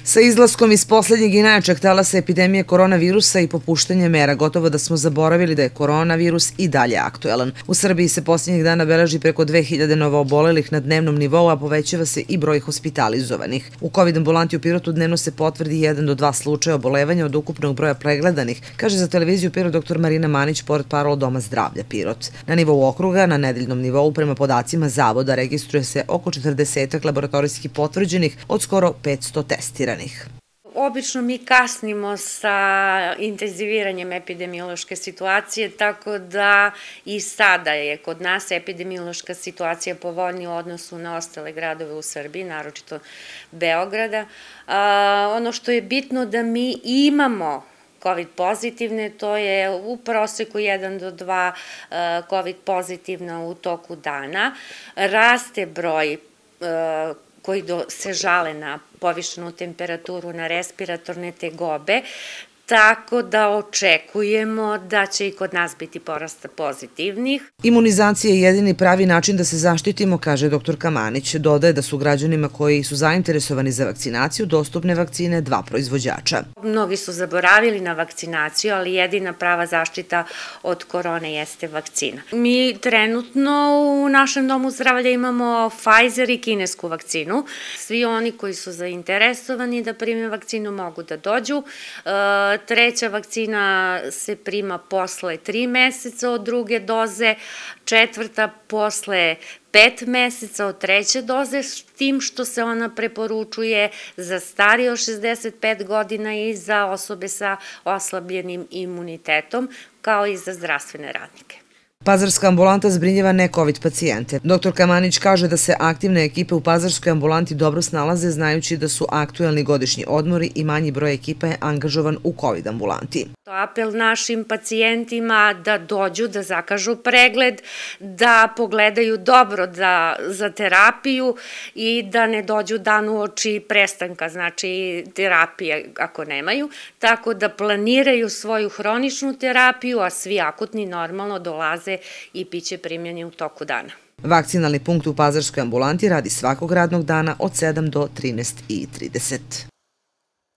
Sa izlaskom iz poslednjeg i najjačeg talasa epidemije koronavirusa i popuštanje mera, gotovo da smo zaboravili da je koronavirus i dalje aktuelan. U Srbiji se poslednjih dana beleži preko 2000 novoobolelih na dnevnom nivou, a povećava se i broj hospitalizovanih. U COVID ambulanti u Pirotu dnevno se potvrdi 1 do 2 slučaja obolevanja od ukupnog broja pregledanih, kaže za televiziju Pirot dr. Marina Manić, portparol Doma zdravlja Pirot. Na nivou okruga, na nedeljnom nivou, prema podacima Zavoda, registruje se oko 40 laboratorijski potvrđenih od skoro 500 testiranih. Obično mi kasnimo sa intenziviranjem epidemiološke situacije, tako da i sada je kod nas epidemiološka situacija povoljnija u odnosu na ostale gradove u Srbiji, naročito Beograda. Ono što je bitno da mi imamo COVID pozitivne, to je u proseku 1 do 2 COVID pozitivna u toku dana. Raste broj koji se žale na povišenu temperaturu, na respiratorne tegobe, tako da očekujemo da će i kod nas biti porasta pozitivnih. Imunizacija je jedini pravi način da se zaštitimo, kaže dr. Kamanić. Dodaje da su građanima koji su zainteresovani za vakcinaciju dostupne vakcine 2 proizvođača. Mnogi su zaboravili na vakcinaciju, ali jedina prava zaštita od korone jeste vakcina. Mi trenutno u našem domu zdravlja imamo Pfizer i kinesku vakcinu. Svi oni koji su zainteresovani da prime vakcinu mogu da dođu. Treća vakcina se prima posle 3 meseca od druge doze, četvrta posle 5 meseca od treće doze, s tim što se ona preporučuje za starije od 65 godina i za osobe sa oslabljenim imunitetom, kao i za zdravstvene radnike. Pazarska ambulanta zbrinjava ne-COVID pacijente. Dr. Kamanić kaže da se aktivne ekipe u Pazarskoj ambulanti dobro snalaze, znajući da su aktuelni godišnji odmori i manji broj ekipa je angažovan u COVID ambulanti. Apel našim pacijentima da dođu, da zakažu pregled, da pogledaju dobro za terapiju i da ne dođu dan uoči prestanka, znači terapije ako nemaju, tako da planiraju svoju hroničnu terapiju, a svi akutni normalno dolaze i biće primljeni u toku dana. Vakcinalni punkt u Pazarskoj ambulanti radi svakog radnog dana od 7 do 13:30.